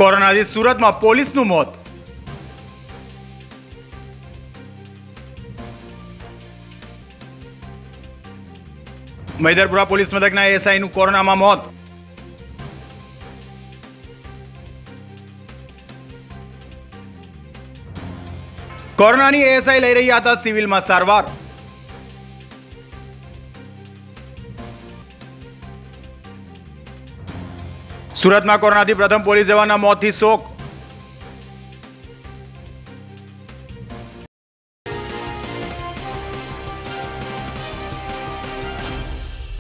કોરોનાથી સુરતમાં પોલીસનું મોત। મૈદરપુરા પોલીસ મથકના એએસઆઈનું કોરોનામાં મોત। કોરોનાની એએસઆઈ લઈ રહ્યા હતા સિવિલમાં સારવાર। સુરતમાં કોરોનાથી પ્રથમ પોલીસ જવાનના મોતથી શોક।